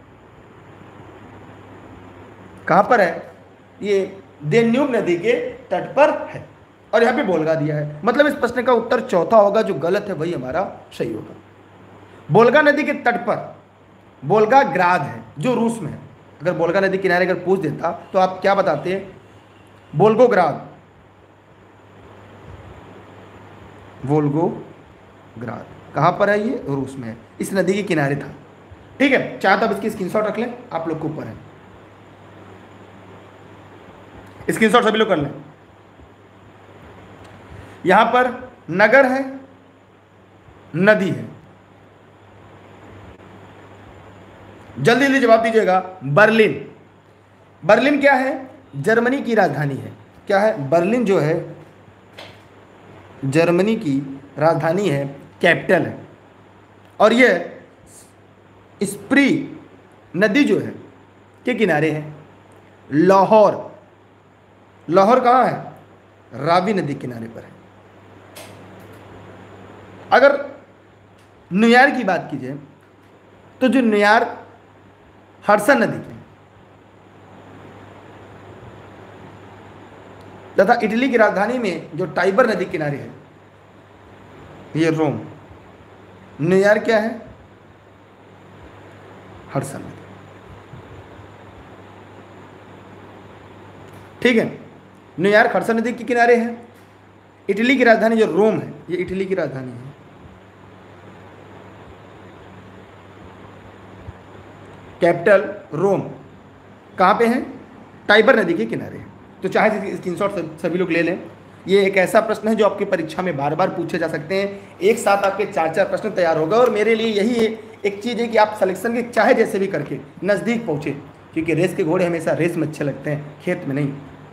A: कहां पर है, ये डेन्यूब नदी के तट पर है। और यहां पे वोल्गा दिया है, मतलब इस प्रश्न का उत्तर चौथा होगा, जो गलत है वही हमारा सही होगा। वोल्गा नदी के तट पर वोल्गा ग्राद है जो रूस में है। अगर वोल्गा नदी किनारे अगर पूछ देता तो आप क्या बताते हैं, वोल्गोग्राद, वोल्गोग्राद कहाँ पर है, ये रूस में है, इस नदी के किनारे था। ठीक है, चाहे तो आप इसकी स्क्रीनशॉट रख लें, आप लोग के ऊपर है, स्क्रीनशॉट सभी लोग कर लें। यहां पर नगर है, नदी है, जल्दी जल्दी जवाब दीजिएगा। बर्लिन, बर्लिन क्या है, जर्मनी की राजधानी है। क्या है, बर्लिन जो है जर्मनी की राजधानी है, कैपिटल है। और यह स्प्री नदी जो है के किनारे है। लाहौर, लाहौर कहाँ है, रावी नदी किनारे पर है। अगर न्यूयॉर्क की बात कीजिए तो जो न्यूयॉर्क हडसन नदी की तथा इटली की राजधानी में जो टाइबर नदी किनारे है, ये रोम। न्यूयॉर्क क्या है, हडसन नदी। ठीक है, न्यूयॉर्क हडसन नदी के किनारे है। इटली की राजधानी जो रोम है, ये इटली की राजधानी है। कैपिटल रोम, कहाँ पे है, टाइबर नदी के किनारे है। तो चाहे स्क्रीनशॉट सभी लोग ले लें। ये एक ऐसा प्रश्न है जो आपकी परीक्षा में बार बार पूछे जा सकते हैं। एक साथ आपके चार चार प्रश्न तैयार होगा। और मेरे लिए यही एक चीज़ है कि आप सिलेक्शन के चाहे जैसे भी करके नज़दीक पहुँचे, क्योंकि रेस के घोड़े हमेशा रेस में अच्छे लगते हैं, खेत में नहीं।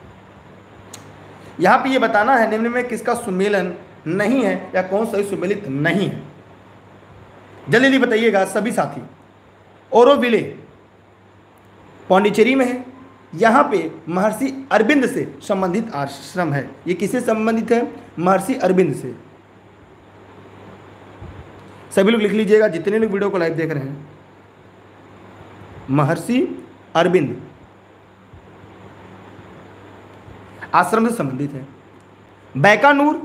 A: यहाँ पे ये बताना है निम्न में किसका सुमेलन नहीं है या कौन सही सुमेलित नहीं है। जल्दी जल्दी बताइएगा सभी साथी। ओरोविले पौंडीचेरी में है। यहाँ पे महर्षि अरविंद से संबंधित आश्रम है। ये किससे संबंधित है, महर्षि अरविंद से। सभी लोग लिख लीजिएगा जितने लोग वीडियो को लाइव देख रहे हैं, महर्षि अरविंद आश्रम से संबंधित है। बैकानूर,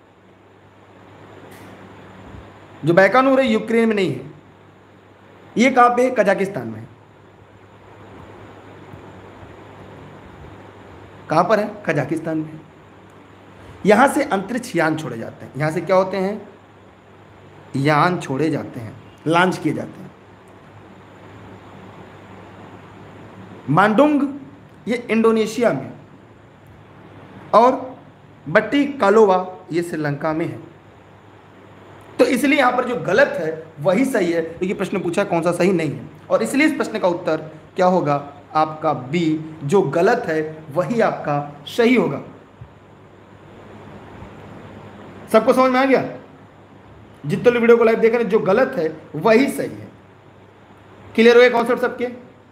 A: जो बैकानूर है यूक्रेन में नहीं है, ये कहां पे है, कजाकिस्तान में है। कहां पर है, कजाकिस्तान में। यहां से अंतरिक्ष यान छोड़े जाते हैं। यहां से क्या होते हैं, यान छोड़े जाते हैं, लॉन्च किए जाते हैं। मांडुंग ये इंडोनेशिया में, और बट्टी कालोवा ये श्रीलंका में है। तो इसलिए यहां पर जो गलत है वही सही है, क्योंकि प्रश्न पूछा कौन सा सही नहीं है। और इसलिए इस प्रश्न का उत्तर क्या होगा, आपका बी, जो गलत है वही आपका सही होगा। सबको समझ में आ गया, जितने लोग वीडियो को लाइव देख रहे हैं, जो गलत है वही सही है। क्लियर हो गया कॉन्सेप्ट सबके।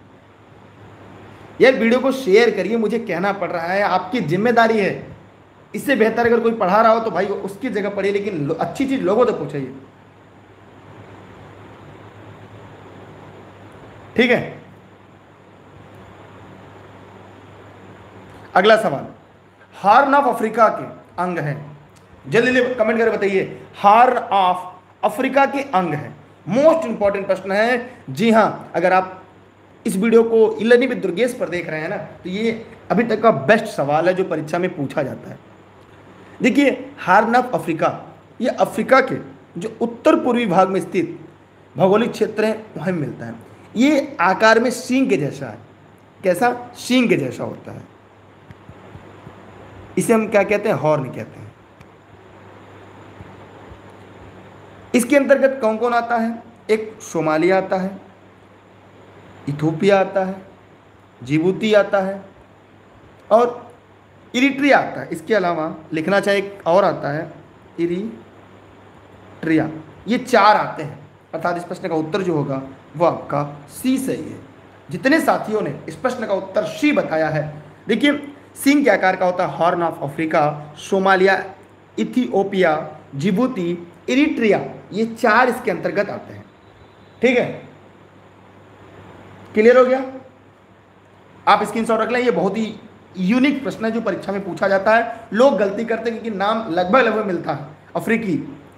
A: यार वीडियो को शेयर करिए, मुझे कहना पड़ रहा है, आपकी जिम्मेदारी है। इससे बेहतर अगर कोई पढ़ा रहा हो तो भाई उसकी जगह पढ़िए, लेकिन अच्छी चीज लोगों तक पहुंचाइए। ठीक है, अगला सवाल। हॉर्न ऑफ अफ्रीका के अंग हैं। जल्दी जल्दी कमेंट करके बताइए। हॉर्न ऑफ अफ्रीका के अंग है। मोस्ट इंपॉर्टेंट प्रश्न है। जी हाँ, अगर आप इस वीडियो को ई लर्निंग विद दुर्गेश पर देख रहे हैं ना, तो ये अभी तक का बेस्ट सवाल है जो परीक्षा में पूछा जाता है। देखिए, हॉर्न ऑफ अफ्रीका, ये अफ्रीका के जो उत्तर पूर्वी भाग में स्थित भौगोलिक क्षेत्र है वहीं मिलता है। ये आकार में सींग के जैसा है। कैसा? सींग के जैसा होता है। इसे हम क्या कहते हैं? हॉर्न कहते हैं। इसके अंतर्गत कौन कौन आता है? एक सोमालिया आता है, इथोपिया आता है, जिबूती आता है और इरिट्रिया आता है। इसके अलावा लिखना चाहे एक और आता है, इरिट्रिया। ये चार आते हैं, अर्थात इस प्रश्न का उत्तर जो होगा वो आपका सी सही है। जितने साथियों ने इस प्रश्न का उत्तर सी बताया है, देखिए सींग के आकार का होता है Horn of Africa, Somalia, Ethiopia, Djibouti, Eritrea, ये चार इसके अंतर्गत आते हैं। ठीक है, क्लियर हो गया? आप स्क्रीनशॉट रख लें। ये बहुत ही यूनिक प्रश्न है जो परीक्षा में पूछा जाता है। लोग गलती करते हैं क्योंकि नाम लगभग लगभग मिलता है अफ्रीकी।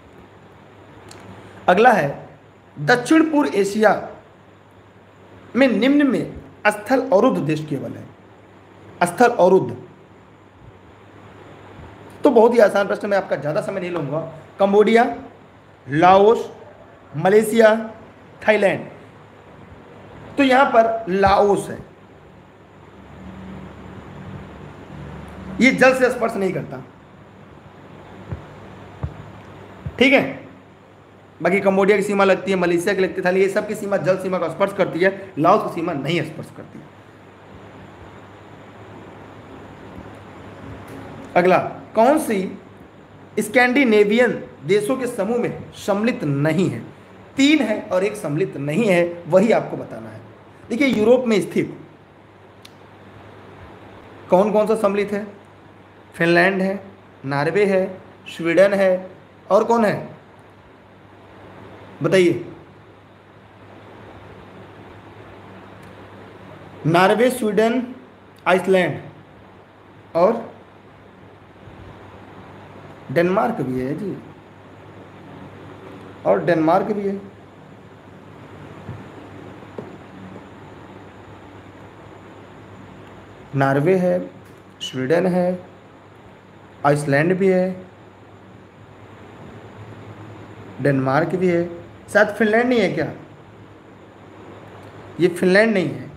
A: अगला है, दक्षिण पूर्व एशिया में निम्न में स्थल अवरुद्ध देश केवल है। स्थल अवरुद्ध तो बहुत ही आसान प्रश्न, मैं आपका ज्यादा समय नहीं लूंगा। Cambodia, Laos, Malaysia, Thailand. तो यहां पर लाओस है, ये जल से स्पर्श नहीं करता। ठीक है, बाकी कंबोडिया की सीमा लगती है, मलेशिया की लगती है, ये सब की सीमा जल सीमा का स्पर्श करती है। लाओस की सीमा नहीं स्पर्श करती। अगला, कौन सी स्कैंडिनेवियन देशों के समूह में सम्मिलित नहीं है? तीन है और एक सम्मिलित नहीं है, वही आपको बताना है। देखिए, यूरोप में स्थित कौन कौन सा सम्मिलित है? फिनलैंड है, नॉर्वे है, स्वीडन है और कौन है बताइए? नॉर्वे, स्वीडन, आइसलैंड और डेनमार्क भी है जी, और डेनमार्क भी है। नॉर्वे है, स्वीडन है, आइसलैंड भी है, डेनमार्क भी है। शायद फिनलैंड नहीं है क्या? ये फिनलैंड नहीं है,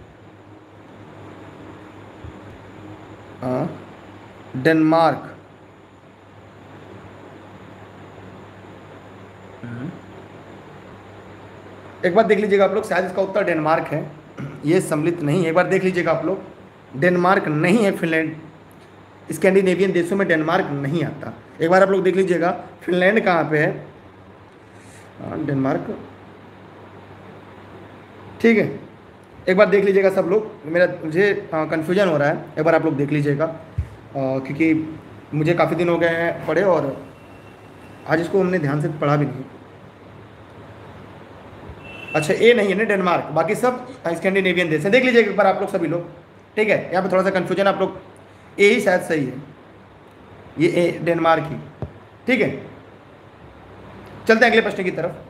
A: हाँ डेनमार्क। एक बार देख लीजिएगा आप लोग, शायद इसका उत्तर डेनमार्क है। ये सम्मिलित नहीं है, एक बार देख लीजिएगा आप लोग। डेनमार्क नहीं है, फिनलैंड। स्कैंडिनेवियन देशों में डेनमार्क नहीं आता। एक बार आप लोग देख लीजिएगा फिनलैंड कहाँ पे है। हाँ डेनमार्क, ठीक है। एक बार देख लीजिएगा सब लोग, मेरा मुझे कन्फ्यूजन हो रहा है। एक बार आप लोग देख लीजिएगा, क्योंकि मुझे काफ़ी दिन हो गए हैं पढ़े और आज इसको हमने ध्यान से पढ़ा भी नहीं। अच्छा, ए नहीं है ना डेनमार्क, बाकी सब स्कैंडिनेवियन देश हैं। देख लीजिएगा एक बार आप लोग सभी लोग, ठीक है। यहाँ पे थोड़ा सा कन्फ्यूजन, आप लोग ए ही शायद सही है, ये ए डेनमार्क ही, ठीक है। चलते हैं अगले प्रश्न की तरफ।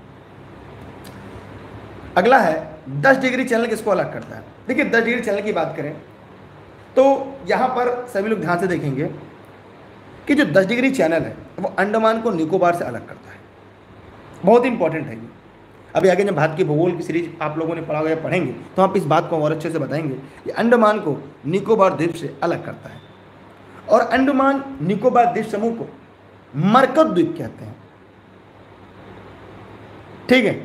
A: अगला है, दस डिग्री चैनल किसको अलग करता है? देखिए, दस डिग्री चैनल की बात करें तो यहाँ पर सभी लोग ध्यान से देखेंगे कि जो दस डिग्री चैनल है वो अंडमान को निकोबार से अलग करता है। बहुत इंपॉर्टेंट है ये। अभी आगे जब भारत की भूगोल की सीरीज आप लोगों ने पढ़ा या पढ़ेंगे तो आप इस बात को और अच्छे से बताएंगे कि अंडमान को निकोबार द्वीप से अलग करता है। और अंडमान निकोबार द्वीप समूह को मरकत द्वीप कहते हैं, ठीक है।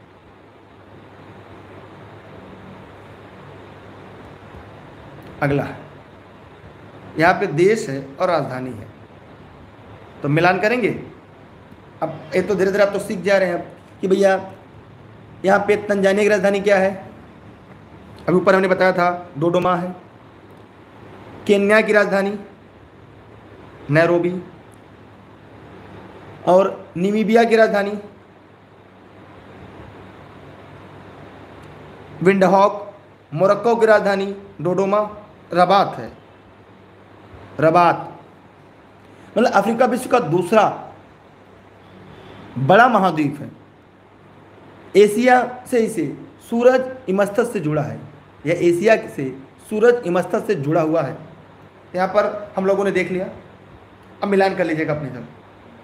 A: अगला, यहाँ पे देश है और राजधानी है, तो मिलान करेंगे। अब ये तो धीरे धीरे आप तो सीख जा रहे हैं कि भैया यहाँ पे तंजानिया की राजधानी क्या है। अभी ऊपर हमने बताया था डोडोमा है। केन्या की राजधानी नैरोबी। और नामीबिया की राजधानी विंडहॉक। मोरक्को की राजधानी डोडोमा, रबात है, रबात। मतलब अफ्रीका विश्व का दूसरा बड़ा महाद्वीप है। एशिया से इसे सूरज इमस्थस से जुड़ा है, यह एशिया से सूरज इमस्थस से जुड़ा हुआ है। यहाँ पर हम लोगों ने देख लिया, अब मिलान कर लीजिएगा अपने सब।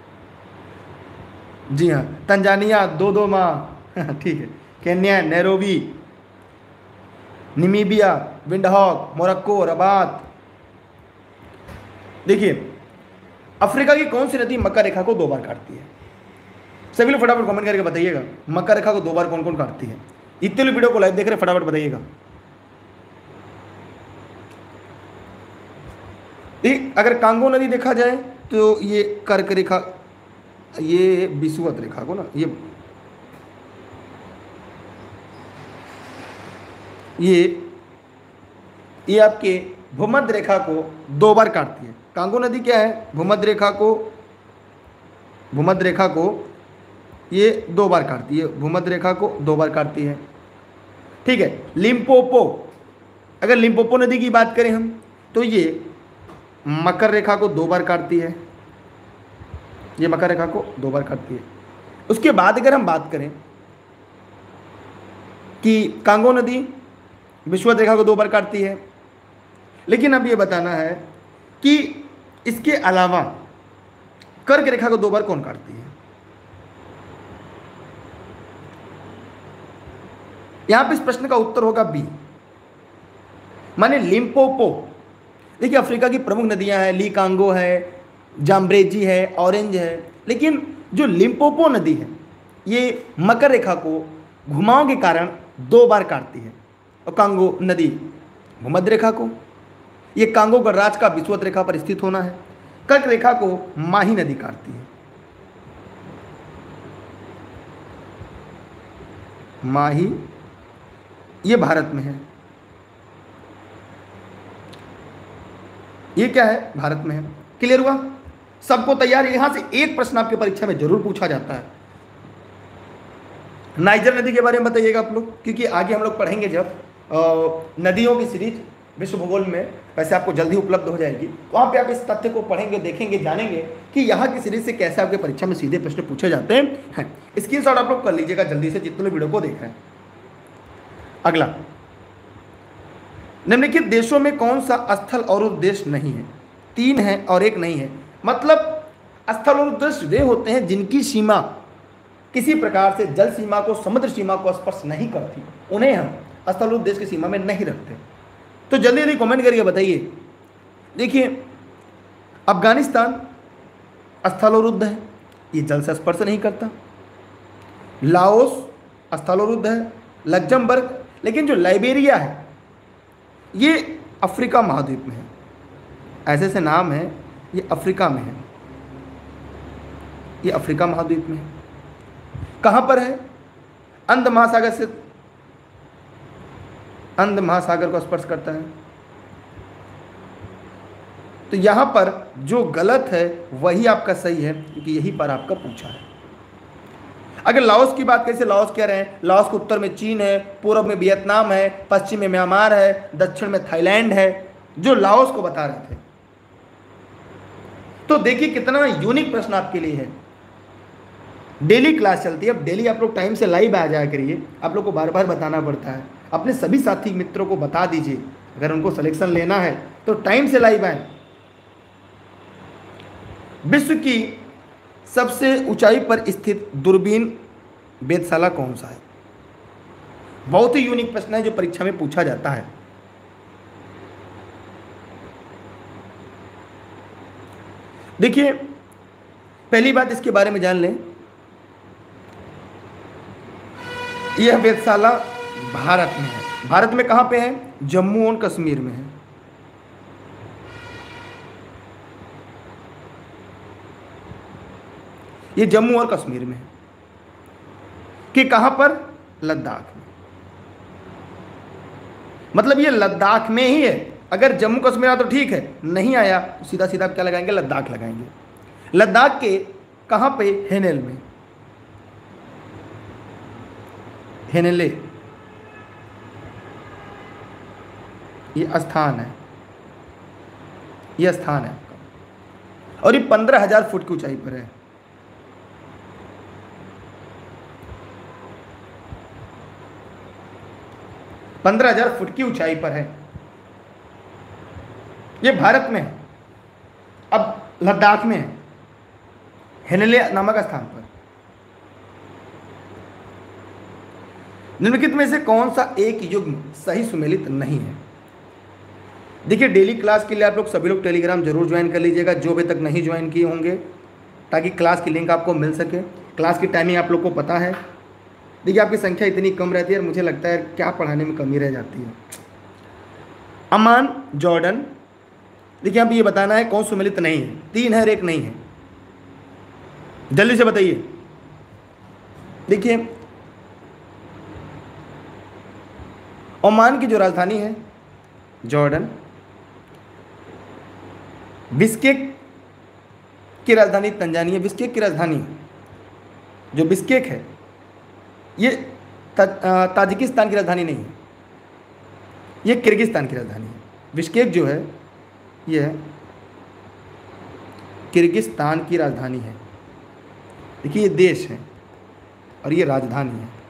A: जी हाँ, तंजानिया दो दो माह ठीक है, Kenya, Nairobi, Namibia, Windhoek, Morocco, Rabat. देखिए, अफ्रीका की कौन सी नदी मक्का रेखा को दो बार काटती है? सभी लोग फटाफट कमेंट करके बताइएगा, मक्का रेखा को दो बार कौन कौन काटती है? इतने लोग वीडियो को लाइव देख रहे, फटाफट बताइएगा। अगर कांगो नदी देखा जाए तो ये कर्क रेखा, ये विषुवत रेखा को ना, ये ये ये आपके भूमध्य रेखा को दो बार काटती है। कांगो नदी क्या है? भूमध्य रेखा को भूमध्य रेखा को ये दो बार काटती है, भूमध्य रेखा को दो बार काटती है। ठीक है। लिम्पोपो, अगर लिम्पोपो नदी की बात करें हम तो ये मकर रेखा को दो बार काटती है, ये मकर रेखा को दो बार काटती है। उसके बाद अगर हम बात करें कि कांगो नदी विषुवत रेखा को दो बार काटती है, लेकिन अब ये बताना है कि इसके अलावा कर्क रेखा को दो बार कौन काटती है? यहां पे इस प्रश्न का उत्तर होगा बी, माने लिम्पोपो। देखिए, अफ्रीका की प्रमुख नदियां हैं, ली कांगो है, जाम्ब्रेजी है, ऑरेंज है, लेकिन जो लिम्पोपो नदी है ये मकर रेखा को घुमाव के कारण दो बार काटती है, और कांगो नदी भूमध्य रेखा को। ये कांगो गणराज्य का विषुवत रेखा पर स्थित होना है। कर्क रेखा को माही नदी काटती है, माही, ये भारत में है, ये क्या है? भारत में है। क्लियर हुआ? सबको तैयार? यहां से एक प्रश्न आपके परीक्षा में जरूर पूछा जाता है। नाइजर नदी के बारे में बताइएगा आप लोग, क्योंकि आगे हम लोग पढ़ेंगे जब नदियों की सीरीज विश्व भूगोल में, वैसे आपको जल्दी उपलब्ध हो जाएगी, वहाँ पे आप इस तथ्य को पढ़ेंगे, देखेंगे, जानेंगे कि यहाँ की सीरीज से कैसे आपके परीक्षा में सीधे प्रश्न पूछे जाते हैं। स्क्रीनशॉट आप लोग कर लीजिएगा जल्दी से, जितने लोग वीडियो को देख रहे हैं। अगला, निम्नलिखित देशों में कौन सा स्थल और उद्देश नहीं है? तीन है और एक नहीं है। मतलब स्थल और उद्देश्य वे होते हैं जिनकी सीमा किसी प्रकार से जल सीमा को, समुद्र सीमा को स्पर्श नहीं करती, उन्हें हम स्थल और उद्देश्य की सीमा में नहीं रखते। तो जल्दी जल्दी कमेंट करके बताइए। देखिए, अफगानिस्तान स्थल और उद्द है, ये जल से स्पर्श नहीं करता। लाओस स्थल और उद्द है। लग्जमबर्ग, लेकिन जो लाइबेरिया है ये अफ्रीका महाद्वीप में है, ऐसे ऐसे नाम है, ये अफ्रीका में है, ये अफ्रीका महाद्वीप में है। कहाँ पर है? अंध महासागर से, अंध महासागर को स्पर्श करता है। तो यहां पर जो गलत है वही आपका सही है, क्योंकि यहीं पर आपका पूछा है। अगर लाओस की बात कैसे, लाओस कह रहे हैं, लाओस के उत्तर में चीन है, पूर्व में वियतनाम है, पश्चिम में म्यांमार है, दक्षिण में थाईलैंड है, जो लाओस को बता रहे थे। तो देखिए कितना यूनिक प्रश्न आपके लिए है। डेली क्लास चलती है, अब डेली आप लोग टाइम से लाइव आ जाया करिए, आप लोग को बार बार बताना पड़ता है। अपने सभी साथी मित्रों को बता दीजिए, अगर उनको सिलेक्शन लेना है तो टाइम से लाइव आए। विश्व की सबसे ऊंचाई पर स्थित दूरबीन वेधशाला कौन सा है? बहुत ही यूनिक प्रश्न है जो परीक्षा में पूछा जाता है। देखिए, पहली बात इसके बारे में जान लें, यह वेधशाला भारत में है। भारत में कहां पे है? जम्मू और कश्मीर में है। ये जम्मू और कश्मीर में है। कि कहां पर? लद्दाख में। मतलब ये लद्दाख में ही है। अगर जम्मू कश्मीर आया तो ठीक है, नहीं आया तो सीधा सीधा क्या लगाएंगे? लद्दाख लगाएंगे। लद्दाख के कहां पे? हेनेल में, हेनेले ये स्थान है, ये स्थान है आपका। और ये पंद्रह हजार फुट की ऊंचाई पर है। पंद्रह हजार फुट की ऊंचाई पर है। ये भारत में है। अब लद्दाख में है, हिमालय नामक स्थान पर। निम्नलिखित में से कौन सा एक युग्म सही सुमेलित नहीं है? देखिए, डेली क्लास के लिए आप लोग सभी लोग टेलीग्राम जरूर ज्वाइन कर लीजिएगा, जो अभी तक नहीं ज्वाइन किए होंगे, ताकि क्लास की लिंक आपको मिल सके। क्लास की टाइमिंग आप लोग को पता है। देखिए, आपकी संख्या इतनी कम रहती है, मुझे लगता है क्या पढ़ाने में कमी रह जाती है। अमान, जॉर्डन, देखिए आप ये बताना है कौन सुमेलित नहीं है। तीन है और एक नहीं है, जल्दी से बताइए। देखिए, ओमान की जो राजधानी है जॉर्डन, बिस्केक की राजधानी तंजानिया, बिस्केक की राजधानी जो बिस्केक है ये ताजिकिस्तान की राजधानी नहीं है, ये किर्गिस्तान की राजधानी है। बिस्केक जो है ये किर्गिस्तान की राजधानी है। देखिए, ये देश है और ये राजधानी है,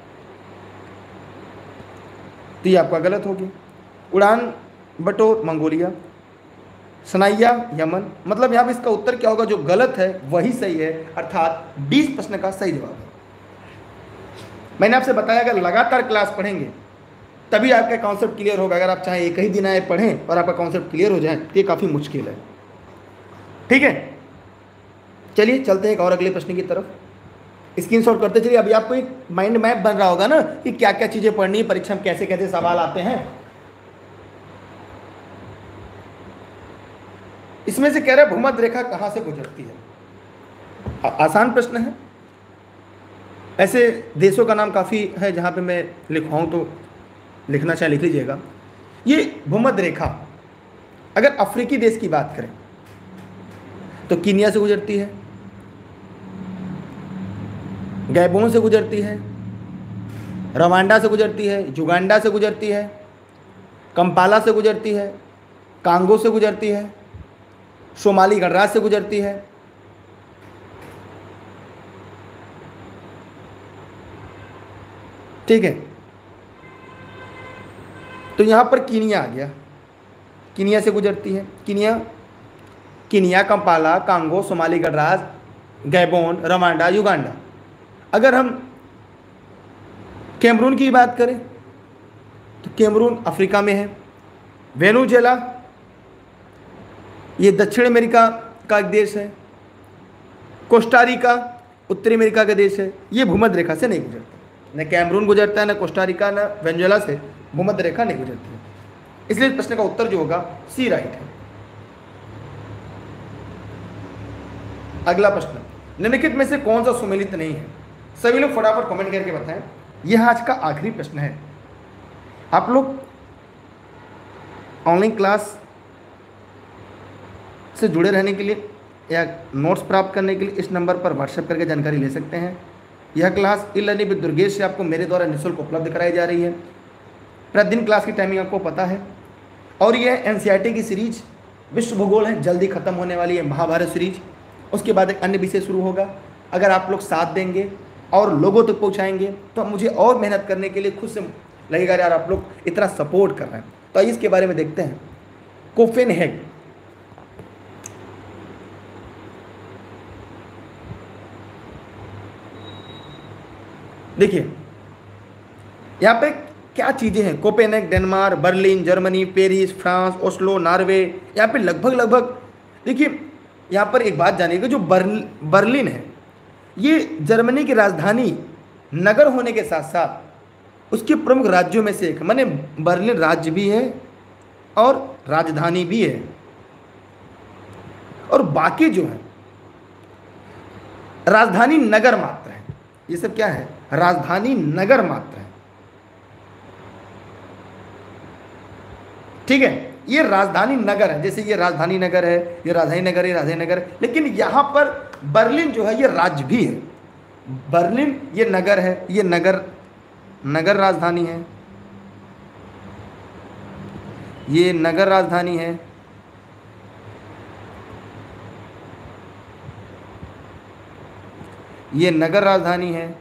A: तो ये आपका गलत हो गया। उड़ान बटोर मंगोलिया, सनाइया यमन, मतलब यहाँ पे इसका उत्तर क्या होगा? जो गलत है वही सही है, अर्थात बीस प्रश्न का सही जवाब है। मैंने आपसे बताया अगर लगातार क्लास पढ़ेंगे तभी आपका कॉन्सेप्ट क्लियर होगा। अगर आप चाहे एक ही दिन आए पढ़ें और आपका कॉन्सेप्ट क्लियर हो जाए तो ये काफ़ी मुश्किल है। ठीक है, चलिए चलते हैं एक और अगले प्रश्न की तरफ। स्क्रीनशॉट करते चलिए। अभी आपको एक माइंड मैप बन रहा होगा ना कि क्या क्या चीज़ें पढ़नी है, परीक्षा में कैसे कैसे सवाल आते हैं। इसमें से कह रहा है भूमध्य रेखा कहाँ से गुजरती है। आ, आसान प्रश्न है। ऐसे देशों का नाम काफ़ी है जहाँ पे मैं लिखवाऊँ तो लिखना चाहे लिख लीजिएगा। ये भूमध्य रेखा अगर अफ्रीकी देश की बात करें तो कीनिया से गुजरती है, गैबोन से गुजरती है, रवांडा से गुजरती है, युगांडा से गुजरती है, कंपाला से गुजरती है, कांगो से गुजरती है, सोमाली गणराज्य से गुजरती है, ठीक है। तो यहां पर कीनिया आ गया, कीनिया से गुजरती है। Kenya Kenya Kampala, Congo, Somali गणराज्य, गैबोन, रवांडा, युगांडा। अगर हम कैमरून की बात करें तो कैमरून अफ्रीका में है। वेनेजुएला ये दक्षिण अमेरिका का एक देश है। कोस्टारिका उत्तरी अमेरिका का देश है। ये भूमध्य रेखा से नहीं गुजरता, न कैमरून गुजरता है, न कोस्टारिका, न वेनेजुएला से भूमध्य रेखा नहीं गुजरती है। इसलिए इस प्रश्न का उत्तर जो होगा सी राइट है। अगला प्रश्न, निम्नलिखित में से कौन सा सुमेलित नहीं है? सभी लोग फटाफट कमेंट करके बताएं। यह आज का आखिरी प्रश्न है। आप लोग ऑनलाइन क्लास से जुड़े रहने के लिए या नोट्स प्राप्त करने के लिए इस नंबर पर व्हाट्सएप करके जानकारी ले सकते हैं। यह class e learning with Durgesh से आपको मेरे द्वारा निःशुल्क उपलब्ध कराई जा रही है। प्रतिदिन क्लास की टाइमिंग आपको पता है। और यह एनसीईआरटी की सीरीज विश्व भूगोल है, जल्दी खत्म होने वाली है महाभारत सीरीज। उसके बाद एक अन्य विषय शुरू होगा। अगर आप लोग साथ देंगे और लोगों तक पहुंचाएंगे तो मुझे और मेहनत करने के लिए खुद से लगेगा यार आप लोग इतना सपोर्ट कर रहे हैं। तो आइए इसके बारे में देखते हैं। कोपेनहेगन, देखिए यहाँ पे क्या चीज़ें हैं। Copenhagen Denmark, Berlin Germany, Paris France, Oslo Norway. यहाँ पे लगभग लगभग देखिए यहाँ पर एक बात जानिएगा, जो बर्ल बर्लिन है ये जर्मनी की राजधानी नगर होने के साथ साथ उसके प्रमुख राज्यों में से एक, माने बर्लिन राज्य भी है और राजधानी भी है। और बाकी जो है राजधानी नगर मात्र है। ये सब क्या है? राजधानी नगर मात्र है। ठीक है, ये राजधानी नगर है। जैसे ये राजधानी नगर है, ये राजधानी नगर है, राजधानी नगर है। लेकिन यहां पर बर्लिन जो है ये राज्य भी है। बर्लिन ये नगर है, ये नगर नगर राजधानी है, ये नगर राजधानी है। ये नगर राजधानी है।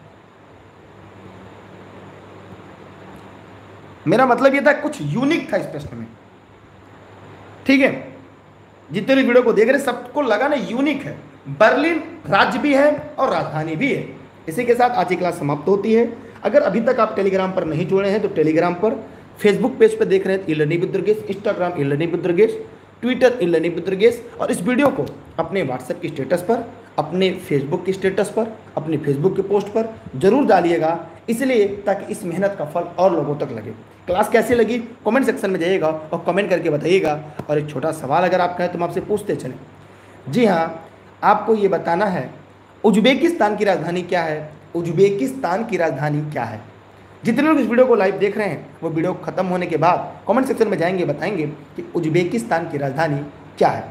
A: मेरा मतलब ये था कुछ यूनिक था इस प्रश्न में, ठीक है। जितने भी वीडियो को देख रहे सबको लगा ना यूनिक है। बर्लिन राज्य भी है और राजधानी भी है। इसी के साथ आज की क्लास समाप्त होती है। अगर अभी तक आप टेलीग्राम पर नहीं जुड़े हैं तो टेलीग्राम पर, फेसबुक पेज पर देख रहे हैं e learning with Durgesh, Instagram e learning with Durgesh, Twitter e learning with Durgesh, और इस वीडियो को अपने व्हाट्सएप की स्टेटस पर, अपने फेसबुक की स्टेटस पर, अपने फेसबुक के पोस्ट पर जरूर डालिएगा, इसलिए ताकि इस मेहनत का फल और लोगों तक लगे। क्लास कैसी लगी कमेंट सेक्शन में जाइएगा और कमेंट करके बताइएगा। और एक छोटा सवाल अगर आप कहें तो हम आपसे पूछते चलें। जी हाँ, आपको ये बताना है उज्बेकिस्तान की राजधानी क्या है। उज्बेकिस्तान की राजधानी क्या है। जितने लोग इस वीडियो को लाइव देख रहे हैं वो वीडियो खत्म होने के बाद कमेंट सेक्शन में जाएंगे, बताएंगे कि उज्बेकिस्तान की राजधानी क्या है।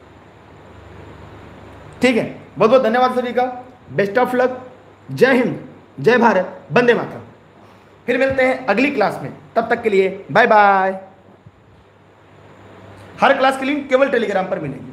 A: ठीक है, बहुत बहुत धन्यवाद सभी का। Best of luck. Jai Hind, जय भारत, वंदे मातरम। फिर मिलते हैं अगली क्लास में, तब तक के लिए बाय बाय। हर क्लास की लिंक केवल टेलीग्राम पर मिलेगी।